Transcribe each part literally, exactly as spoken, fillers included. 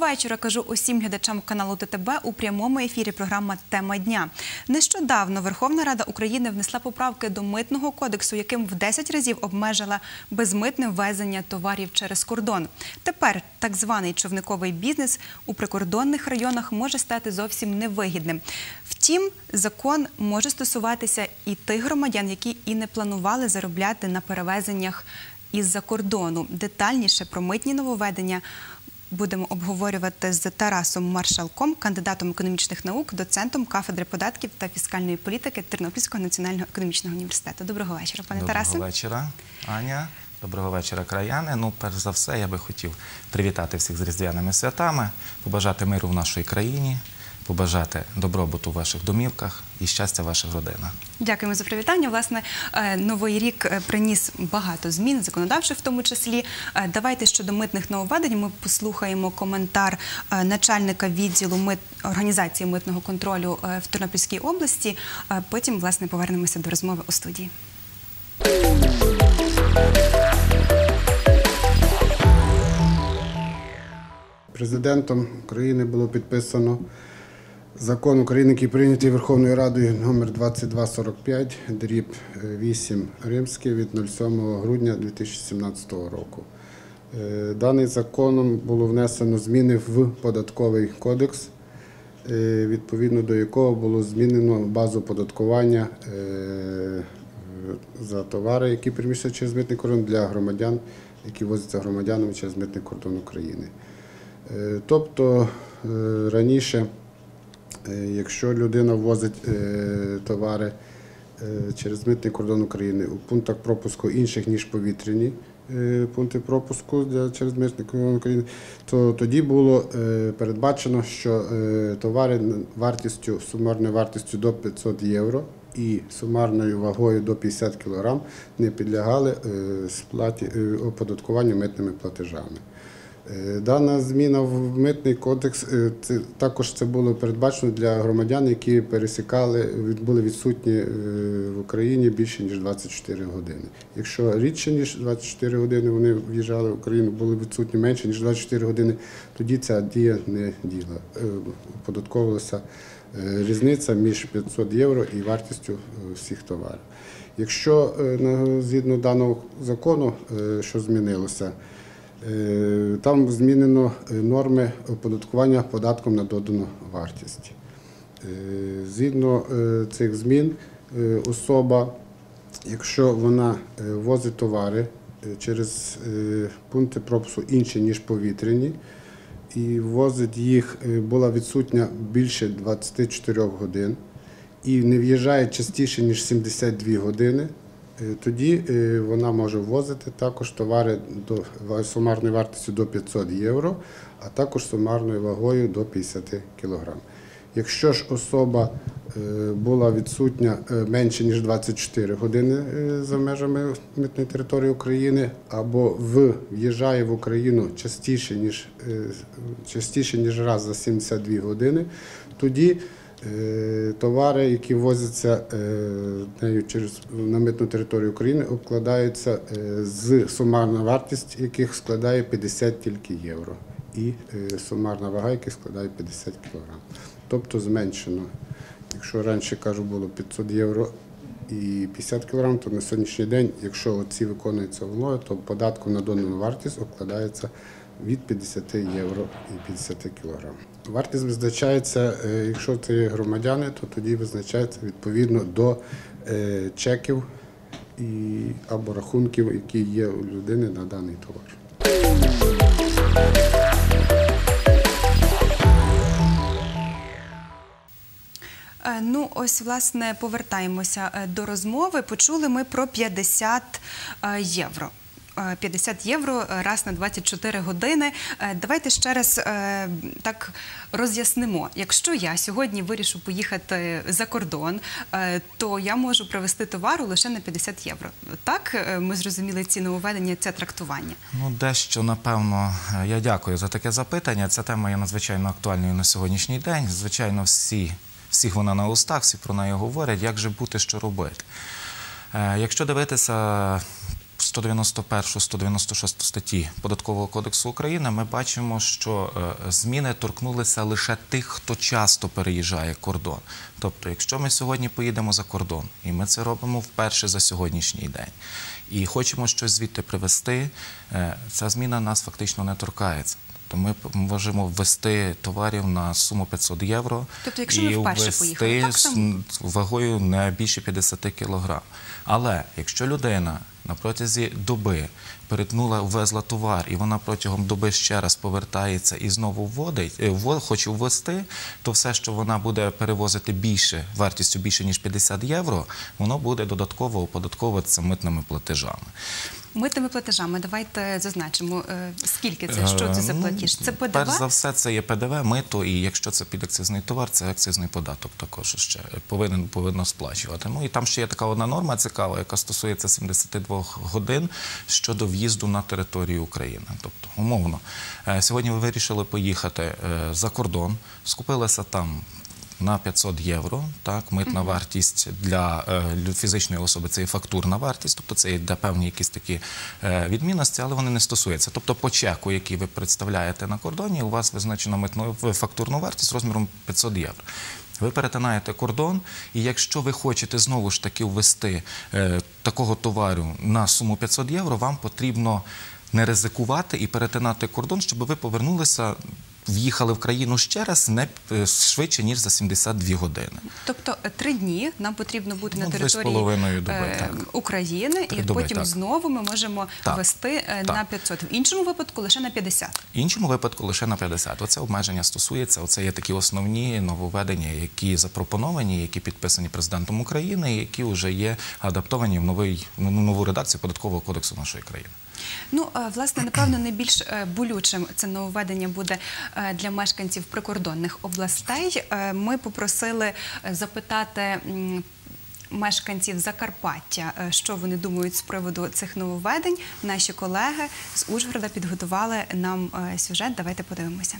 вечора, кажу усім глядачам каналу Т Т Б у прямому ефірі програма «Тема дня». Нещодавно Верховна Рада України внесла поправки до Митного кодексу, яким в десять разів обмежила безмитне ввезення товарів через кордон. Тепер так званий човниковий бізнес у прикордонних районах може стати зовсім невигідним. Втім, закон може стосуватися і тих громадян, які і не планували заробляти на перевезеннях із-за кордону. Детальніше про митні нововведення будемо обговорювати з Тарасом Маршалком, кандидатом економічних наук, доцентом кафедри податків та фіскальної політики Тернопільського національного економічного університету. Доброго вечора, пане Тарасе. Доброго вечора, Аня. Доброго вечора, краяни. Ну, перш за все, я би хотів привітати всіх з Різдвяними святами, побажати миру в нашій країні, побажати добробуту в ваших домівках і щастя в ваших родинах. Дякуємо за привітання. Власне, Новий рік приніс багато змін, законодавчих в тому числі. Давайте щодо митних нововведень ми послухаємо коментар начальника відділу мит... організації митного контролю в Тернопільській області. Потім, власне, повернемося до розмови у студії. Президентом України було підписано закон України, який прийнятий Верховною Радою номер двадцять два сорок п'ять, дріб вісім римський від сьомого грудня дві тисячі сімнадцятого року. Даний законом було внесено зміни в Податковий кодекс, відповідно до якого було змінено базу оподаткування за товари, які переміщуються через митний кордон, для громадян, які возяться громадянами через митний кордон України. Тобто раніше, якщо людина ввозить товари через митний кордон України у пунктах пропуску інших, ніж повітряні пункти пропуску через митний кордон України, то тоді було передбачено, що товари вартістю, сумарною вартістю до п'ятсот євро і сумарною вагою до п'ятдесят кілограм не підлягали сплаті, оподаткуванню митними платежами. Дана зміна в Митний кодекс, це, також це було передбачено для громадян, які пересікали, були відсутні в Україні більше, ніж двадцять чотири години. Якщо рідше, ніж двадцять чотири години вони в'їжджали в Україну, були відсутні менше, ніж двадцять чотири години, тоді ця дія не діяла. Оподатковувалася різниця між п'ятсот євро і вартістю всіх товарів. Якщо згідно даного закону, що змінилося, там змінено норми оподаткування податком на додану вартість. Згідно цих змін, особа, якщо вона возить товари через пункти пропуску інші, ніж повітряні, і возить їх, була відсутня більше двадцяти чотирьох годин, і не в'їжджає частіше, ніж сімдесят дві години, тоді вона може ввозити також товари до сумарною вартістю до п'ятсот євро, а також сумарною вагою до п'ятдесят кілограм. Якщо ж особа була відсутня менше, ніж двадцять чотири години за межами митної території України, або в'їжджає в Україну частіше, ніж, частіше, ніж раз за сімдесят дві години, тоді товари, які возяться нею через на митну територію України, обкладаються з сумарна вартість яких складає п'ятдесят тільки євро, і сумарна вага яких складає п'ятдесят кілограм. Тобто зменшено. Якщо раніше, кажу, було п'ятсот євро і п'ятдесят кілограм, то на сьогоднішній день, якщо ці виконуються умови, то податком на додану вартість обкладається від п'ятдесят євро і п'ятдесят кілограм. Вартість визначається, якщо це громадяни, то тоді визначається відповідно до чеків і, або рахунків, які є у людини на даний товар. Ну, ось, власне, повертаємося до розмови. Почули ми про п'ятдесят євро. п'ятдесят євро раз на двадцять чотири години. Давайте ще раз так роз'яснимо. Якщо я сьогодні вирішу поїхати за кордон, то я можу привезти товару лише на п'ятдесят євро. Так ми зрозуміли ці нововведення, це трактування? Ну, дещо, напевно, я дякую за таке запитання. Ця тема є надзвичайно актуальною на сьогоднішній день. Звичайно, всі, всіх вона на устах, всі про неї говорять. Як же бути, що робити? Якщо дивитися сто дев'яносто першу - сто дев'яносто шосту статті Податкового кодексу України, ми бачимо, що зміни торкнулися лише тих, хто часто переїжджає кордон. Тобто, якщо ми сьогодні поїдемо за кордон, і ми це робимо вперше за сьогоднішній день, і хочемо щось звідти привезти, ця зміна нас фактично не торкається. То ми можемо ввести товарів на суму п'ятсот євро тобто, якщо ми і вперше поїхали, так ввести само? з вагою не більше п'ятдесят кілограм. Але якщо людина на протязі доби перетнула, ввезла товар, і вона протягом доби ще раз повертається і знову вводить, хоче ввести, то все, що вона буде перевозити більше, вартістю більше, ніж п'ятдесят євро, воно буде додатково оподатковуватися митними платежами. Митними платежами, давайте зазначимо, скільки це, що це за платіж? Це ПДВ? Перш за все, це є ПДВ, мито, і якщо це підакцизний товар, це акцизний податок також ще повинен, повинно сплачувати. Ну і там ще є така одна норма цікава, яка стосується сімдесят два годин щодо в'їзду на територію України. Тобто, умовно, сьогодні ви вирішили поїхати за кордон, скупилися там на п'ятсот євро, так, митна вартість для е, фізичної особи, це є фактурна вартість, тобто це є певні якісь такі е, відмінності, але вони не стосуються. Тобто по чеку, який ви представляєте на кордоні, у вас визначено митну фактурну вартість розміром п'ятсот євро. Ви перетинаєте кордон, і якщо ви хочете знову ж таки ввести е, такого товару на суму п'ятсот євро, вам потрібно не ризикувати і перетинати кордон, щоб ви повернулися, в'їхали в країну ще раз не швидше, ніж за сімдесят дві години. Тобто три дні нам потрібно бути ну, на території доби, е, України, і доби, потім так. знову ми можемо так. вести е, так. на п'ятсот. В іншому випадку лише на п'ятдесят. В іншому випадку лише на п'ятдесят. Оце обмеження стосується, оце є такі основні нововведення, які запропоновані, які підписані президентом України, які вже є адаптовані в новий, в нову редакцію Податкового кодексу нашої країни. Ну, власне, напевно, найбільш болючим це нововведення буде для мешканців прикордонних областей. Ми попросили запитати мешканців Закарпаття, що вони думають з приводу цих нововведень. Наші колеги з Ужгорода підготували нам сюжет. Давайте подивимося.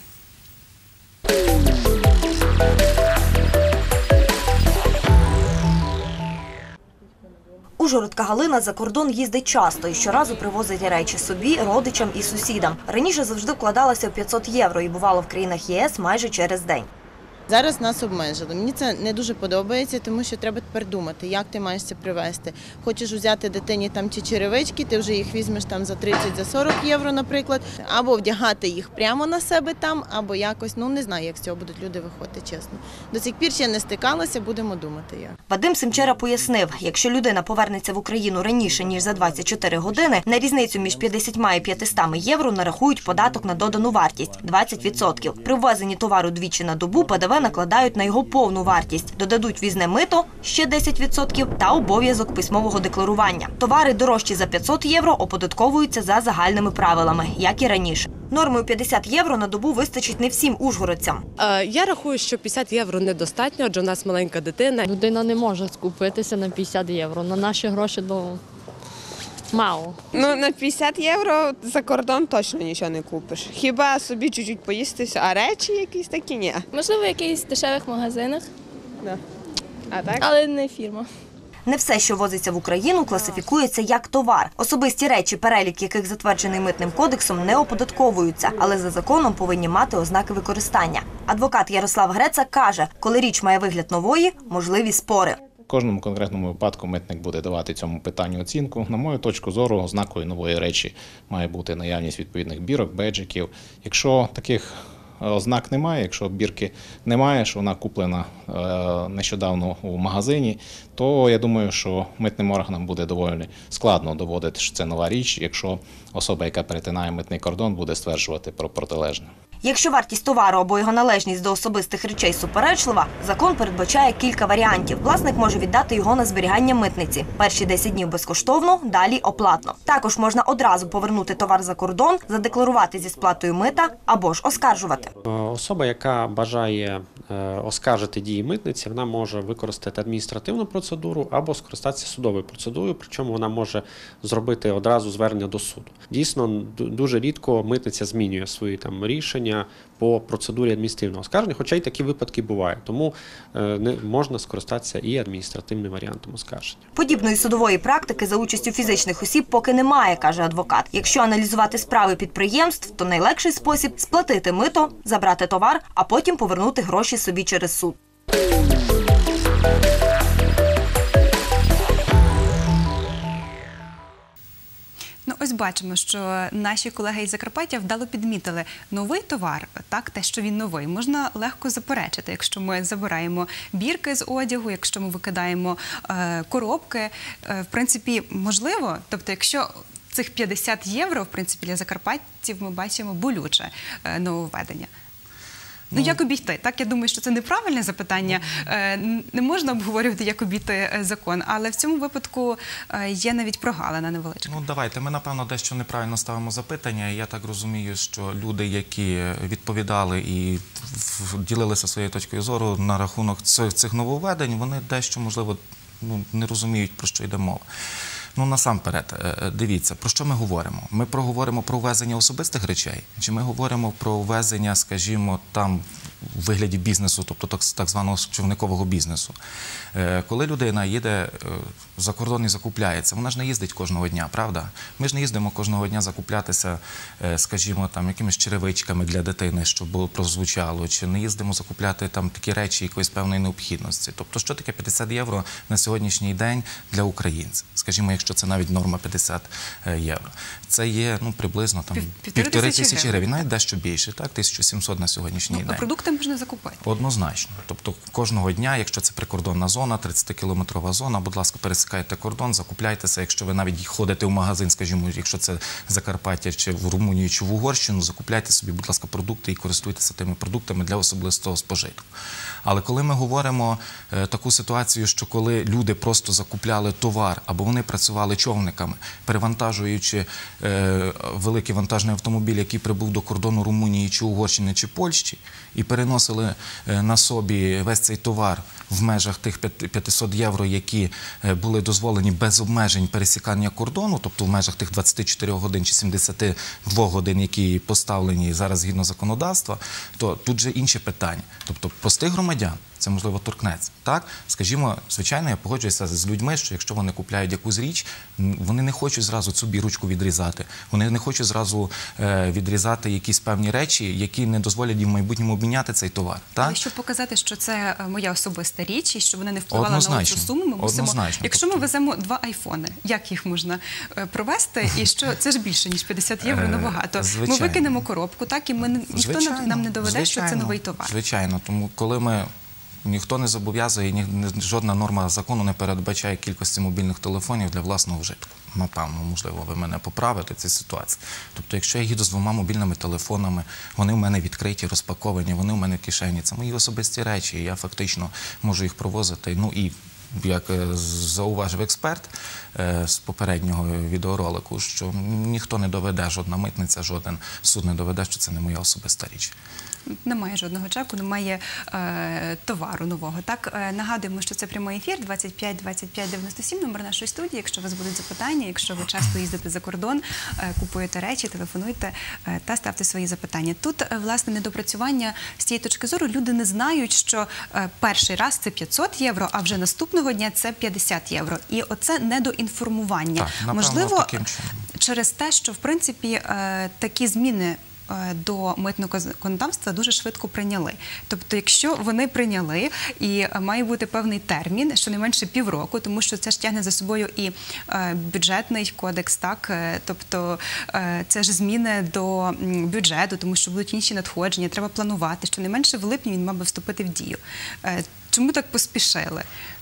Ужгородка Галина за кордон їздить часто і щоразу привозить речі собі, родичам і сусідам. Раніше завжди вкладалася в п'ятсот євро і бувало в країнах ЄС майже через день. Зараз нас обмежили. Мені це не дуже подобається, тому що треба тепер думати, як ти маєш це привезти. Хочеш взяти дитині там ті черевички, ти вже їх візьмеш там за тридцять, за сорок євро, наприклад, або вдягати їх прямо на себе там, або якось, ну не знаю, як з цього будуть люди виходити, чесно. До цих пір ще не стикалася, будемо думати як. Вадим Семчера пояснив, якщо людина повернеться в Україну раніше, ніж за двадцять чотири години, на різницю між п'ятдесятьма і п'ятистами євро нарахують податок на додану вартість – двадцять відсотків. При ввезенні товару двічі на добу ПДВ накладають на його повну вартість. Додадуть візне мито – ще десять відсотків та обов'язок письмового декларування. Товари дорожчі за п'ятсот євро оподатковуються за загальними правилами, як і раніше. Нормою п'ятдесят євро на добу вистачить не всім ужгородцям. Я рахую, що п'ятдесят євро недостатньо, адже у нас маленька дитина. Людина не може скупитися на п'ятдесят євро. На наші гроші до... мало. Ну, на п'ятдесят євро за кордон точно нічого не купиш. Хіба собі чуть-чуть поїстися, а речі якісь такі ні. Можливо, в якихось дешевих магазинах, Да. А так? але не фірма. Не все, що возиться в Україну, класифікується як товар. Особисті речі, перелік яких затверджений Митним кодексом, не оподатковуються, але за законом повинні мати ознаки використання. Адвокат Ярослав Греца каже, коли річ має вигляд нової, можливі спори. В кожному конкретному випадку митник буде давати цьому питанню оцінку. На мою точку зору, ознакою нової речі має бути наявність відповідних бірок, беджиків. Якщо таких ознак немає, якщо бірки немає, що вона куплена нещодавно у магазині, то я думаю, що митним органам буде доволі складно доводити, що це нова річ, якщо особа, яка перетинає митний кордон, буде стверджувати про протилежне. Якщо вартість товару або його належність до особистих речей суперечлива, закон передбачає кілька варіантів. Власник може віддати його на зберігання митниці. Перші десять днів безкоштовно, далі оплатно. Також можна одразу повернути товар за кордон, задекларувати зі сплатою мита або ж оскаржувати. Особа, яка бажає оскаржити дії митниці, вона може використати адміністративну процедуру або скористатися судовою процедурою, причому вона може зробити одразу звернення до суду. Дійсно, дуже рідко митниця змінює свої там рішення по процедурі адміністративного оскарження, хоча й такі випадки бувають. Тому не можна скористатися і адміністративним варіантом оскарження. Подібної судової практики за участю фізичних осіб поки немає, каже адвокат. Якщо аналізувати справи підприємств, то найлегший спосіб – сплатити мито, забрати товар, а потім повернути гроші собі через суд. Ну, ось бачимо, що наші колеги із Закарпаття вдало підмітили новий товар, так, те, що він новий, можна легко заперечити, якщо ми забираємо бірки з одягу, якщо ми викидаємо е, коробки, е, в принципі, можливо, тобто, якщо цих п'ятдесят євро, в принципі, для закарпатців ми бачимо болюче е, нововведення. Ну, як обійти? Так, я думаю, що це неправильне запитання. Не можна обговорювати, як обійти закон, але в цьому випадку є навіть прогалина невеличка. Ну, давайте, ми, напевно, дещо неправильно ставимо запитання. Я так розумію, що люди, які відповідали і ділилися своєю точкою зору на рахунок цих нововведень, вони дещо, можливо, ну, не розуміють, про що йде мова. Ну, насамперед, дивіться, про що ми говоримо? Ми проговоримо про ввезення особистих речей? Чи ми говоримо про ввезення, скажімо, там, у вигляді бізнесу, тобто так, так званого човникового бізнесу? Коли людина їде за кордон і закупляється, вона ж не їздить кожного дня, правда? Ми ж не їздимо кожного дня закуплятися, скажімо, там, якимись черевичками для дитини, щоб було прозвучало, чи не їздимо закупляти там такі речі якоїсь певної необхідності. Тобто, що таке п'ятдесят євро на сьогоднішній день для українців? Скажімо, якщо це навіть норма п'ятдесят євро. Це є, ну, приблизно там півтори тисячі гривень, навіть дещо більше, так, тисяча сімсот на сьогоднішній ну, день. Продукти можна закупити. Однозначно. Тобто кожного дня, якщо це прикордонна зона, тридцятикілометрова зона, будь ласка, пересікайте кордон, закупляйтеся. Якщо ви навіть ходите в магазин, скажімо, якщо це Закарпаття, чи в Румунію, чи в Угорщину, закупляйте собі, будь ласка, продукти і користуйтеся тими продуктами для особистого спожитку. Але коли ми говоримо е, таку ситуацію, що коли люди просто закупляли товар, або вони працювали човниками, перевантажуючи е, великий вантажний автомобіль, який прибув до кордону Румунії, чи Угорщини, чи Польщі, і переносили е, на собі весь цей товар в межах тих п'ятсот євро, які е, були дозволені без обмежень пересікання кордону, тобто в межах тих двадцяти чотирьох годин чи семдесяти двох годин, які поставлені зараз згідно законодавства, то тут же інше питання. Тобто простих громадян це, можливо, торкнеться. Так? Скажімо, звичайно, я погоджуюся з людьми, що якщо вони купляють якусь річ, вони не хочуть зразу цю бірочку відрізати. Вони не хочуть зразу е, відрізати якісь певні речі, які не дозволять їм в майбутньому обміняти цей товар. Так? Але щоб показати, що це моя особиста річ і що вона не впливала Однозначно. на цю суму, ми мусимо... Однозначно. Якщо ми веземо два айфони, як їх можна провести? І що це ж більше, ніж п'ятдесят євро, набагато. Звичайно. Ми викинемо коробку, так, і ми, ніхто Звичайно. нам не доведе, Звичайно. що це новий товар. Звичайно, тому коли ми... Ніхто не зобов'язує, ні, жодна норма закону не передбачає кількості мобільних телефонів для власного вжитку. Напевно, можливо, ви мене поправите в цій ситуації. Тобто, якщо я їду з двома мобільними телефонами, вони в мене відкриті, розпаковані, вони в мене в кишені, це мої особисті речі, і я фактично можу їх провозити. Ну і, як зауважив експерт з попереднього відеоролику, що ніхто не доведе, жодна митниця, жоден суд не доведе, що це не моя особиста річ. Немає жодного чеку, немає е, товару нового. Так, е, нагадуємо, що це прямий ефір, двадцять п'ять двадцять п'ять дев'яносто сім, номер нашої студії. Якщо у вас будуть запитання, якщо ви часто їздите за кордон, е, купуєте речі, телефонуйте е, та ставте свої запитання. Тут, е, власне, недопрацювання з цієї точки зору. Люди не знають, що е, перший раз це п'ятсот євро, а вже наступного дня це п'ятдесят євро. І оце недоінформування. Так, напевно, можливо, таким чином. Через те, що, в принципі, е, такі зміни до митного законодавства дуже швидко прийняли. Тобто, якщо вони прийняли, і має бути певний термін, щонайменше півроку, тому що це ж тягне за собою і е, бюджетний кодекс, так, тобто е, це ж зміни до бюджету, тому що будуть інші надходження, треба планувати, щонайменше в липні він мав би вступити в дію. Е, чому так поспішили?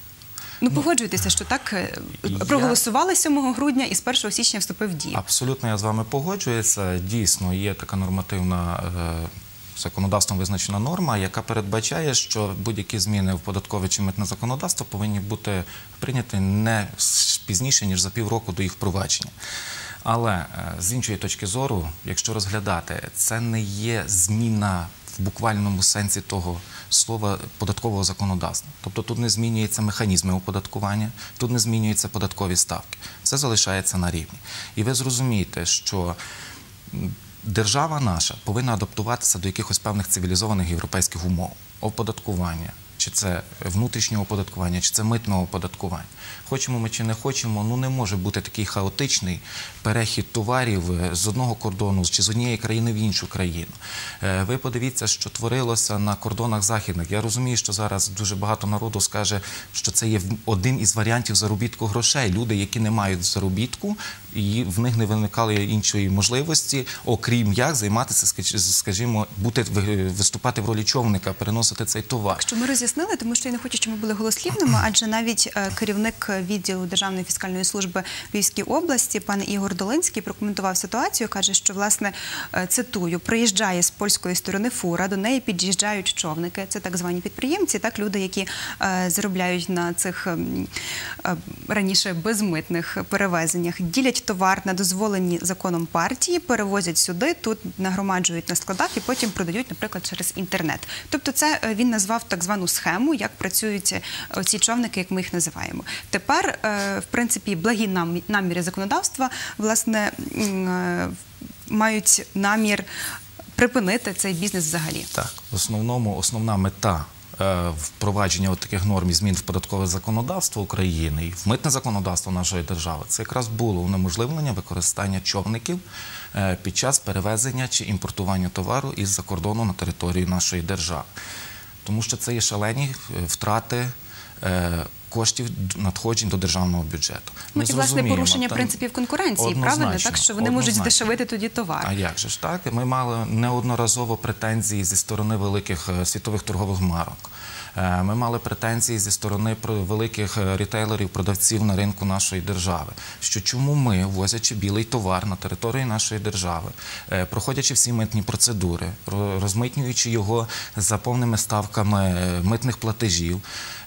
Ну, погоджуйтеся, що так проголосували сьомого грудня і з першого січня вступив в дію. Абсолютно я з вами погоджуюся. Дійсно, є така нормативна законодавством визначена норма, яка передбачає, що будь-які зміни в податкове чи митне законодавство повинні бути прийняті не пізніше, ніж за півроку до їх впровадження. Але з іншої точки зору, якщо розглядати, це не є зміна в буквальному сенсі того слова податкового законодавства. Тобто тут не змінюються механізми оподаткування, тут не змінюються податкові ставки. Все залишається на рівні. І ви зрозумієте, що держава наша повинна адаптуватися до якихось певних цивілізованих європейських умов оподаткування. Чи це внутрішнього оподаткування, чи це митного оподаткування. Хочемо ми чи не хочемо, ну не може бути такий хаотичний перехід товарів з одного кордону, чи з однієї країни в іншу країну. Ви подивіться, що творилося на кордонах західних. Я розумію, що зараз дуже багато народу скаже, що це є один із варіантів заробітку грошей. Люди, які не мають заробітку, і в них не виникало іншої можливості, окрім як займатися, скажімо, бути, виступати в ролі човника, переносити цей товар. Що ми роз'яснили, тому що я не хочу, щоб ми були голослівними, адже навіть керівник відділу Державної фіскальної служби в Львівській області, пан Ігор Долинський, прокоментував ситуацію, каже, що, власне, цитую, приїжджає з польської сторони фура, до неї під'їжджають човники, це так звані підприємці, так, люди, які заробляють на цих раніше безмитних перевезеннях, ділять товар на дозволені законом партії, перевозять сюди, тут нагромаджують на складах і потім продають, наприклад, через інтернет. Тобто це він назвав так звану схему, як працюють ці човники, як ми їх називаємо. Тепер, в принципі, благі наміри законодавства, власне, мають намір припинити цей бізнес взагалі. Так, в основному, основна мета впровадження таких норм і змін в податкове законодавство України і в митне законодавство нашої держави, це якраз було унеможливлення використання човників під час перевезення чи імпортування товару із-за кордону на територію нашої держави. Тому що це є шалені втрати коштів надходжень до державного бюджету. Ну, і, власне, порушення принципів конкуренції, правильно? Так, що вони можуть здешевити тоді товар. А як же ж так? Ми мали неодноразово претензії зі сторони великих світових торгових марок. Ми мали претензії зі сторони великих рітейлерів, продавців на ринку нашої держави, що чому ми, возячи білий товар на території нашої держави, проходячи всі митні процедури, розмитнюючи його за повними ставками митних платежів,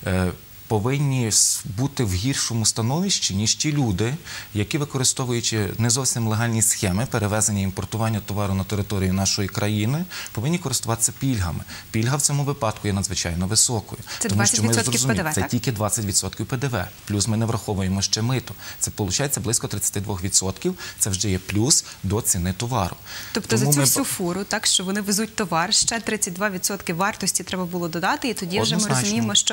повинні бути в гіршому становищі, ніж ті люди, які, використовуючи не зовсім легальні схеми перевезення і імпортування товару на територію нашої країни, повинні користуватися пільгами. Пільга в цьому випадку є надзвичайно високою. Це двадцять відсотків ПДВ, так? Це тільки двадцять відсотків ПДВ. Плюс ми не враховуємо ще мито. Це, виходить, близько тридцять два відсотки. Це вже є плюс до ціни товару. Тобто за цю всю фуру, так, що вони везуть товар, ще тридцять два відсотки вартості треба було додати, і тоді вже ми розуміємо, що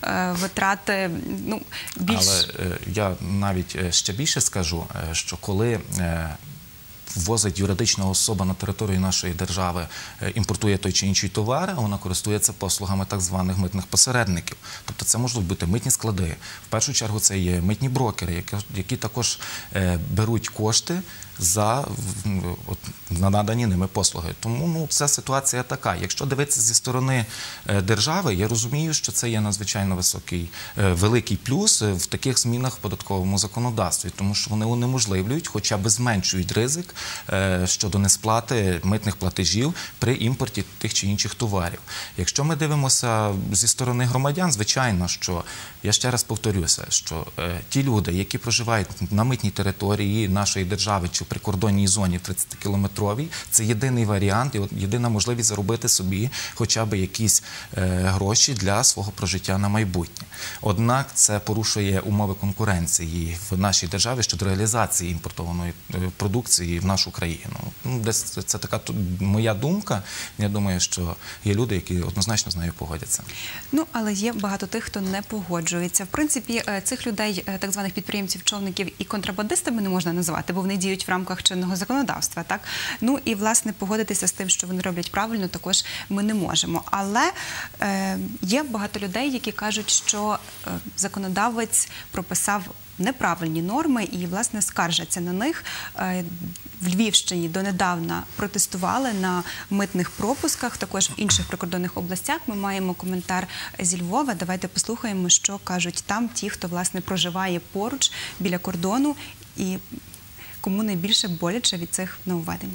витрати, ну, більш... Але е, я навіть ще більше скажу, що коли е, ввозить юридична особа на територію нашої держави, імпортує той чи інший товар, вона користується послугами так званих митних посередників. Тобто це можуть бути митні склади. В першу чергу це є митні брокери, які, які також е, беруть кошти за от, надані ними послуги. Тому ну, ця ситуація така. Якщо дивитися зі сторони е, держави, я розумію, що це є надзвичайно високий, е, великий плюс в таких змінах в податковому законодавстві, тому що вони унеможливлюють, хоча б зменшують ризик е, щодо несплати митних платежів при імпорті тих чи інших товарів. Якщо ми дивимося зі сторони громадян, звичайно, що, я ще раз повторюся, що е, ті люди, які проживають на митній території нашої держави чи в прикордонній зоні тридцятикілометровій, це єдиний варіант і єдина можливість заробити собі хоча б якісь е, гроші для свого прожиття на майбутнє. Однак це порушує умови конкуренції в нашій державі щодо реалізації імпортованої продукції в нашу країну. Ну, десь це така моя думка. Я думаю, що є люди, які однозначно з нею погодяться. Ну, але є багато тих, хто не погоджується. В принципі, цих людей, так званих підприємців, човників і контрабандистами не можна називати, бо вони діють в рамках чинного законодавства, так? Ну і, власне, погодитися з тим, що вони роблять правильно, також ми не можемо. Але е, є багато людей, які кажуть, що е, законодавець прописав неправильні норми і, власне, скаржаться на них. Е, в Львівщині донедавна протестували на митних пропусках, також в інших прикордонних областях. Ми маємо коментар зі Львова. Давайте послухаємо, що кажуть там ті, хто, власне, проживає поруч, біля кордону, і кому найбільше боляче від цих нововведень.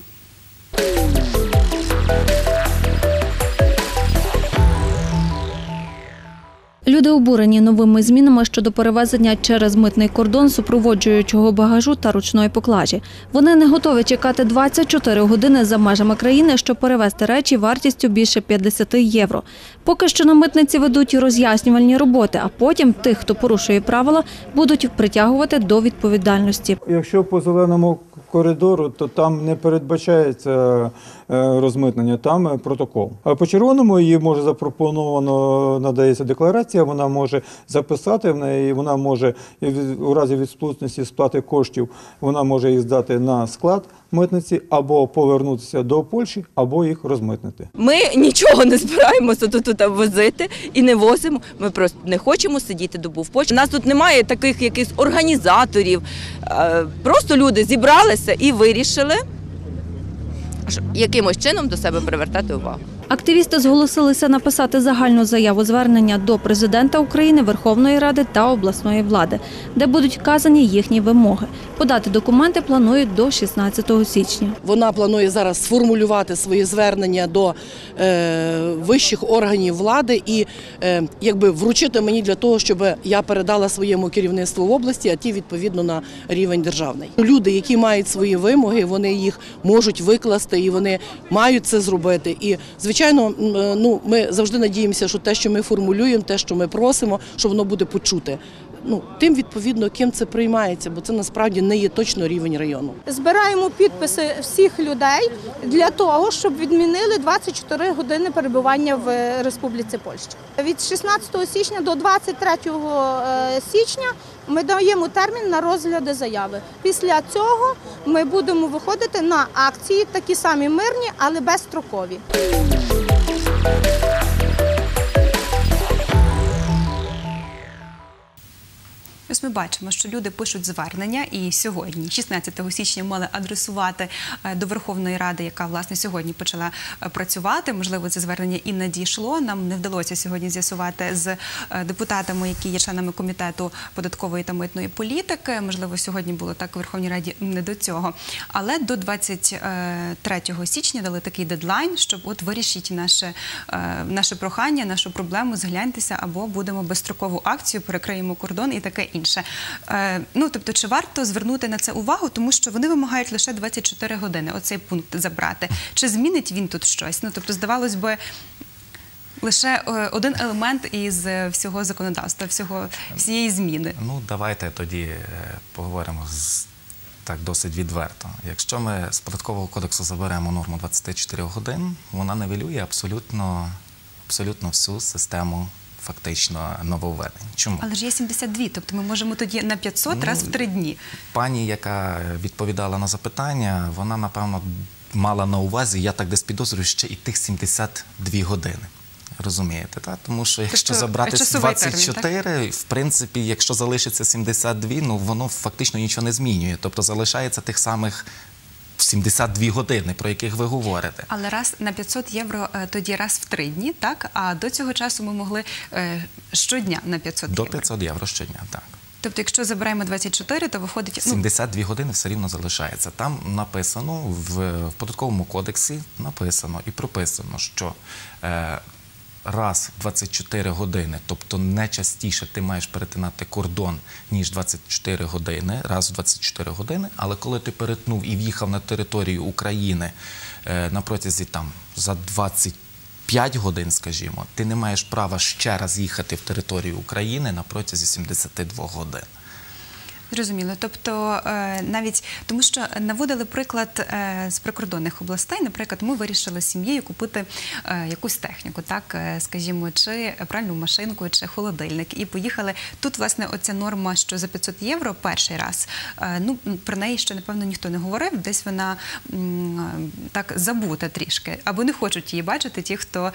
Люди обурені новими змінами щодо перевезення через митний кордон супроводжуючого багажу та ручної поклажі. Вони не готові чекати двадцять чотири години за межами країни, щоб перевезти речі вартістю більше п'ятдесят євро. Поки що на митниці ведуть роз'яснювальні роботи, а потім тих, хто порушує правила, будуть притягувати до відповідальності. Якщо по зеленому коридору, то там не передбачається розмитнення, там протокол. А по червоному їй може запропоновано, надається декларація, вона може записати в неї, вона може у разі відсутності сплати коштів, вона може їх здати на склад митниці або повернутися до Польщі, або їх розмитнити. Ми нічого не збираємося тут, тут возити і не возимо. Ми просто не хочемо сидіти добу в Польщі. У нас тут немає таких якихось організаторів. Просто люди зібралися і вирішили якимось чином до себе привертати увагу. Активісти зголосилися написати загальну заяву звернення до президента України, Верховної Ради та обласної влади, де будуть вказані їхні вимоги. Подати документи планують до шістнадцятого січня. Вона планує зараз сформулювати свої звернення до е, вищих органів влади і е, якби вручити мені для того, щоб я передала своєму керівництву в області, а ті відповідно на рівень державний. Люди, які мають свої вимоги, вони їх можуть викласти і вони мають це зробити. І звичайно, ну, ми завжди надіємося, що те, що ми формулюємо, те, що ми просимо, що воно буде почуте. Ну, тим, відповідно, ким це приймається, бо це насправді не є точно рівень району. Збираємо підписи всіх людей для того, щоб відмінили двадцять чотири години перебування в Республіці Польща. Від шістнадцятого січня до двадцять третього січня ми даємо термін на розгляди заяви. Після цього ми будемо виходити на акції, такі самі мирні, але безстрокові. Ось ми бачимо, що люди пишуть звернення і сьогодні, шістнадцятого січня, мали адресувати до Верховної Ради, яка, власне, сьогодні почала працювати. Можливо, це звернення і надійшло. Нам не вдалося сьогодні з'ясувати з депутатами, які є членами Комітету податкової та митної політики. Можливо, сьогодні було так у Верховній Раді не до цього. Але до двадцять третього січня дали такий дедлайн, щоб от вирішіть наше, наше прохання, нашу проблему, згляньтеся, або будемо безстрокову акцію, перекриємо кордон і таке інше. Ну, тобто, чи варто звернути на це увагу, тому що вони вимагають лише двадцять чотири години оцей пункт забрати. Чи змінить він тут щось? Ну, тобто, здавалось би, лише один елемент із всього законодавства, всього, всієї зміни. Ну, давайте тоді поговоримо з, так досить відверто. Якщо ми з Податкового кодексу заберемо норму двадцять чотири годин, вона нівелює абсолютно, абсолютно всю систему фактично нововведень. Чому? Але ж є сімдесят дві, тобто ми можемо тоді на п'ятсот ну, раз в три дні. Пані, яка відповідала на запитання, вона, напевно, мала на увазі, я так десь підозрюю, ще і тих сімдесят дві години. Розумієте, так? Тому що якщо тобто, забрати двадцять чотири, термін, в принципі, якщо залишиться сімдесят дві, ну воно фактично нічого не змінює. Тобто залишається тих самих сімдесят дві години, про яких ви говорите. Але раз на п'ятсот євро тоді раз в три дні, так? А до цього часу ми могли е, щодня на п'ятсот євро. До п'ятсот євро щодня, так. Тобто, якщо забираємо двадцять чотири, то виходить... Ну... сімдесят дві години все рівно залишається. Там написано, в, в Податковому кодексі написано і прописано, що е, раз в двадцять чотири години, тобто не частіше ти маєш перетинати кордон, ніж двадцять чотири години, раз в двадцять чотири години, але коли ти перетнув і в'їхав на територію України е, на протязі там за двадцять п'ять годин, скажімо, ти не маєш права ще раз їхати в територію України на протязі сімдесят двох годин. Зрозуміло. Тобто, навіть тому, що наводили приклад з прикордонних областей, наприклад, ми вирішили з сім'єю купити якусь техніку, так, скажімо, чи пральну машинку, чи холодильник, і поїхали. Тут, власне, оця норма, що за п'ятсот євро перший раз, ну, про неї ще, напевно, ніхто не говорив, десь вона так забута трішки, або не хочуть її бачити ті, хто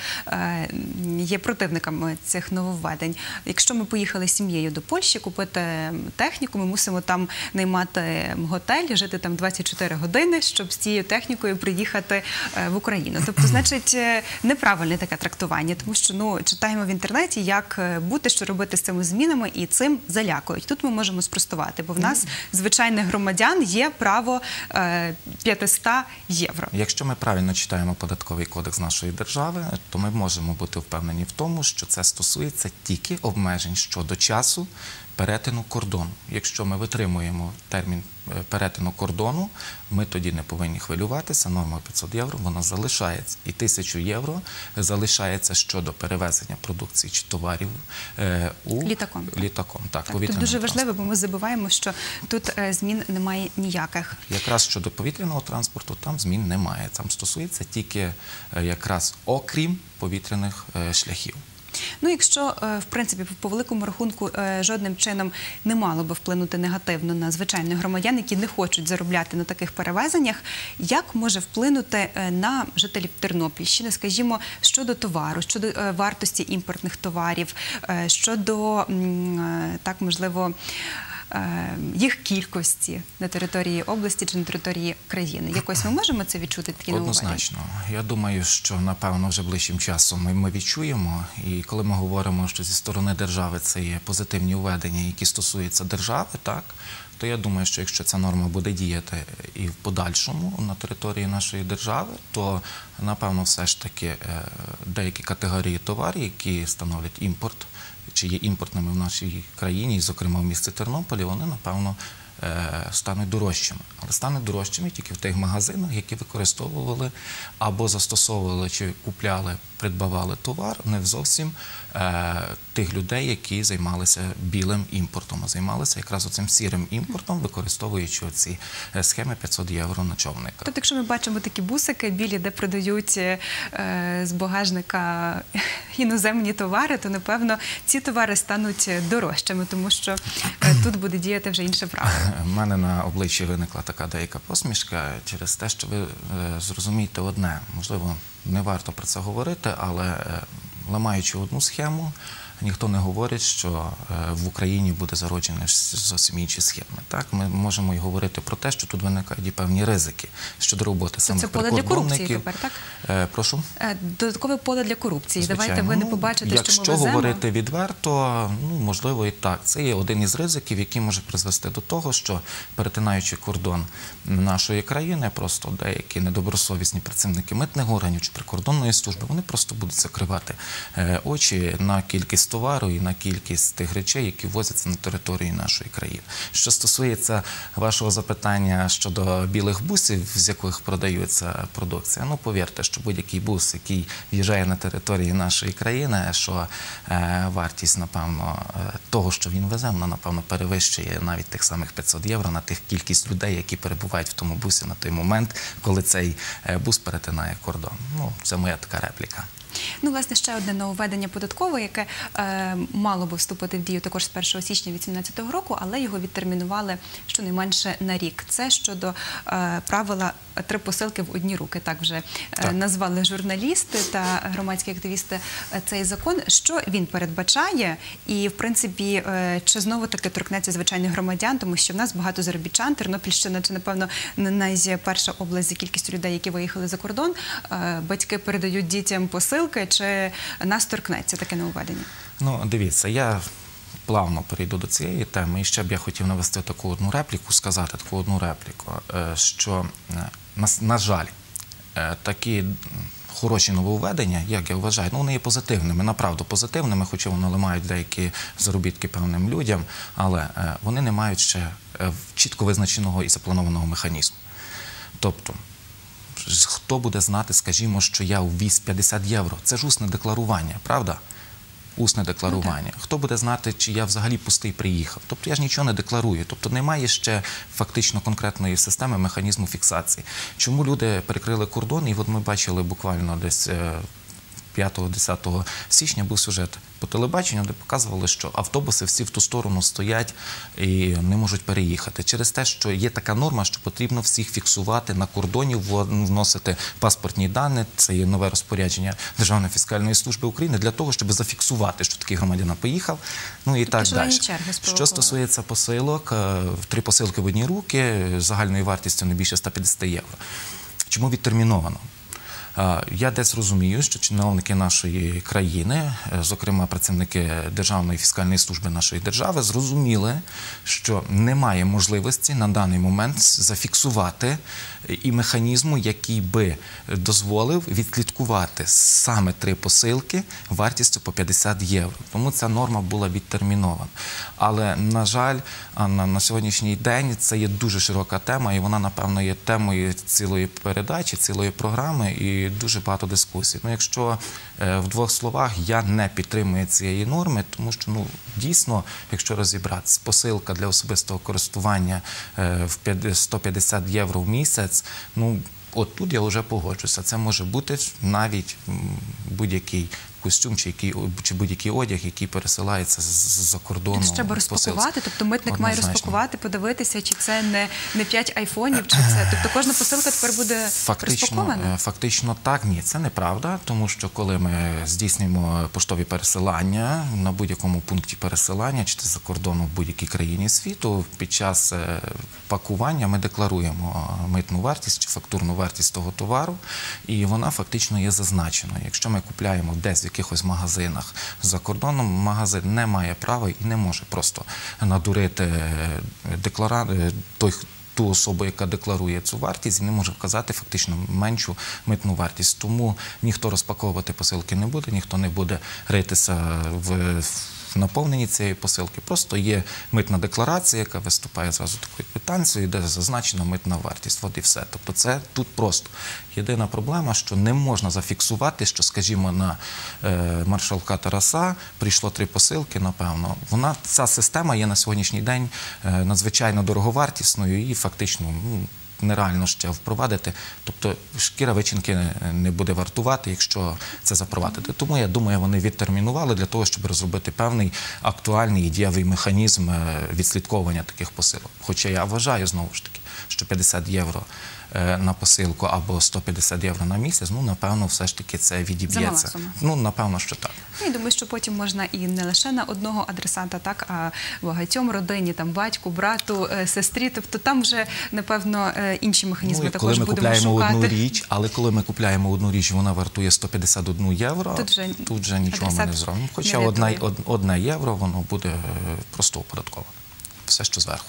є противниками цих нововведень. Якщо ми поїхали з сім'єю до Польщі купити техніку, ми мусимо мусимо там наймати готель, жити там двадцять чотири години, щоб з цією технікою приїхати в Україну. Тобто, значить, неправильне таке трактування, тому що, ну, читаємо в інтернеті, як бути, що робити з цими змінами, і цим залякують. Тут ми можемо спростувати, бо в нас, звичайних громадян, є право п'ятсот євро. Якщо ми правильно читаємо податковий кодекс нашої держави, то ми можемо бути впевнені в тому, що це стосується тільки обмежень щодо часу перетину кордону. Якщо ми витримуємо термін перетину кордону, ми тоді не повинні хвилюватися, норма п'ятсот євро, вона залишається. І тисячу євро залишається щодо перевезення продукції чи товарів е, у... літаком. Літаком, так, так, тут дуже важливо, бо ми забуваємо, що тут е, змін немає ніяких. Якраз щодо повітряного транспорту там змін немає. Там стосується тільки е, якраз окрім повітряних е, шляхів. Ну, якщо, в принципі, по великому рахунку жодним чином не мало би вплинути негативно на звичайних громадян, які не хочуть заробляти на таких перевезеннях, як може вплинути на жителів Тернопільщини, скажімо, щодо товару, щодо вартості імпортних товарів, щодо, так, можливо, їх кількості на території області чи на території країни. Якось ми можемо це відчути, такі нововведення? Однозначно. Я думаю, що, напевно, вже ближчим часом ми, ми відчуємо. І коли ми говоримо, що зі сторони держави це є позитивні введення, які стосуються держави, так, то я думаю, що якщо ця норма буде діяти і в подальшому на території нашої держави, то, напевно, все ж таки деякі категорії товарів, які становлять імпорт, чи є імпортними в нашій країні, і, зокрема, в місті Тернополі, вони, напевно, стануть дорожчими. Але стануть дорожчими тільки в тих магазинах, які використовували або застосовували, чи купляли, придбавали товар не зовсім е, тих людей, які займалися білим імпортом, а займалися якраз оцим сірим імпортом, використовуючи ці схеми п'ятсот євро на човника. Тобто, якщо ми бачимо такі бусики білі, де продають е, з багажника іноземні товари, то, напевно, ці товари стануть дорожчими, тому що е, тут буде діяти вже інше правило. У мене на обличчі виникла така деяка посмішка через те, що ви е, зрозумієте одне, можливо, не варто про це говорити, але е, ламаючи одну схему, ніхто не говорить, що в Україні буде зароджені зовсім інші схеми. Так? Ми можемо і говорити про те, що тут виникають і певні ризики щодо роботи самих прикордонників. Це поле для корупції тепер, так? Прошу? Додаткове поле для корупції. Звичайно. Давайте ви не побачите, що ми веземо. Якщо говорити відверто, ну, можливо і так. Це є один із ризиків, який може призвести до того, що, перетинаючи кордон нашої країни, просто деякі недобросовісні працівники митних органів чи прикордонної служби, вони просто будуть закривати очі на кількість товару і на кількість тих речей, які ввозяться на території нашої країни. Що стосується вашого запитання щодо білих бусів, з яких продається продукція, ну, повірте, що будь-який бус, який в'їжджає на території нашої країни, що е, вартість, напевно, того, що він везе, вона, напевно, перевищує навіть тих самих п'ятсот євро на тих кількість людей, які перебувають в тому бусі на той момент, коли цей бус перетинає кордон. Ну, це моя така репліка. Ну, власне, ще одне нововведення податкове, яке е, мало би вступити в дію також з першого січня дві тисячі вісімнадцятого року, але його відтермінували щонайменше на рік. Це щодо е, правила «три посилки в одні руки», так вже е, назвали журналісти та громадські активісти цей закон. Що він передбачає і, в принципі, е, чи знову-таки торкнеться звичайних громадян, тому що в нас багато заробітчан, Тернопільщина, чи, напевно, найперша область за кількістю людей, які виїхали за кордон, е, батьки передають дітям посилки, чи нас торкнеться таке нововведення? Ну, дивіться, я плавно перейду до цієї теми, і ще б я хотів навести таку одну репліку, сказати таку одну репліку, що, на, на жаль, такі хороші нововведення, як я вважаю, ну, вони є позитивними, направду позитивними, хоча вони ламають деякі заробітки певним людям, але вони не мають ще чітко визначеного і запланованого механізму. Тобто, хто буде знати, скажімо, що я ввіз п'ятдесят євро? Це ж усне декларування, правда? Усне декларування. Хто буде знати, чи я взагалі пустий приїхав? Тобто я ж нічого не декларую. Тобто немає ще фактично конкретної системи, механізму фіксації. Чому люди перекрили кордон? І от ми бачили буквально десь п'ятого-десятого січня був сюжет по телебаченню, де показували, що автобуси всі в ту сторону стоять і не можуть переїхати. Через те, що є така норма, що потрібно всіх фіксувати на кордоні, вносити паспортні дані, це є нове розпорядження Державної фіскальної служби України, для того, щоб зафіксувати, що такий громадянин поїхав, ну і так далі. Що стосується посилок, три посилки в одні руки, загальною вартістю не більше ста п'ятдесят євро. Чому відтерміновано? Я десь розумію, що чиновники нашої країни, зокрема працівники Державної фіскальної служби нашої держави, зрозуміли, що немає можливості на даний момент зафіксувати і механізму, який би дозволив відслідкувати саме три посилки вартістю по п'ятдесят євро. Тому ця норма була відтермінована. Але, на жаль, Анна, на сьогоднішній день це є дуже широка тема, і вона, напевно, є темою цілої передачі, цілої програми, і дуже багато дискусій. Ну, якщо е, в двох словах, я не підтримую цієї норми, тому що, ну, дійсно, якщо розібратися, посилка для особистого користування е, в сто п'ятдесят євро в місяць, ну, от тут я вже погоджуся. Це може бути навіть будь-який костюм чи, чи будь-який одяг, який пересилається з-за кордону. Це треба розпакувати, тобто митник Однозначно. має розпакувати, подивитися, чи це не, не п'ять айфонів, чи це. Тобто кожна посилка тепер буде фактично, розпакована? Фактично так, ні, це неправда, тому що коли ми здійснюємо поштові пересилання на будь-якому пункті пересилання, чи це за кордону в будь-якій країні світу, під час пакування ми декларуємо митну вартість чи фактурну вартість того товару, і вона фактично є зазначеною. Якщо ми купляємо десь в якихось магазинах за кордоном, магазин не має права і не може просто надурити декларант, той, ту особу, яка декларує цю вартість, і не може вказати фактично меншу митну вартість. Тому ніхто розпаковувати посилки не буде, ніхто не буде ритися в наповненні цієї посилки. Просто є митна декларація, яка виступає зразу такою квитанцією, де зазначена митна вартість. От і все. Тобто це тут просто. Єдина проблема, що не можна зафіксувати, що, скажімо, на е, маршалка Тараса прийшло три посилки, напевно. Вона, ця система є на сьогоднішній день е, надзвичайно дороговартісною і фактично, ну, нереально ще впровадити. Тобто шкіра вичинки не буде вартувати, якщо це запровадити. Тому, я думаю, вони відтермінували для того, щоб розробити певний актуальний і дієвий механізм відслідковування таких посилок. Хоча я вважаю, знову ж таки, що п'ятдесят євро на посилку або сто п'ятдесят євро на місяць, ну, напевно, все ж таки це відіб'ється. Ну, напевно, що так. Ну, і думаю, що потім можна і не лише на одного адресанта, так, а багатьом родині, там, батьку, брату, сестрі, тобто там вже, напевно, інші механізми ну, також будемо шукати. Коли ми купляємо одну річ, але коли ми купляємо одну річ, вона вартує сто п'ятдесят один євро, тут вже, тут вже нічого ми не зробимо. Хоча одна, одне євро, воно буде просто оподатковане. Все, що зверху.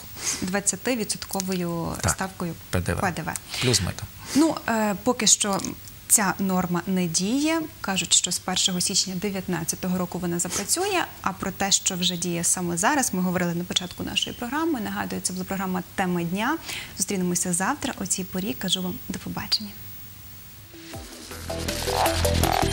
двадцятивідсотковою ставкою ПДВ. ПДВ. Плюс мито. Ну, е, поки що ця норма не діє. Кажуть, що з першого січня дві тисячі дев'ятнадцятого року вона запрацює. А про те, що вже діє саме зараз, ми говорили на початку нашої програми. Нагадую, це була програма «Тема дня». Зустрінемося завтра о цій порі. Кажу вам до побачення.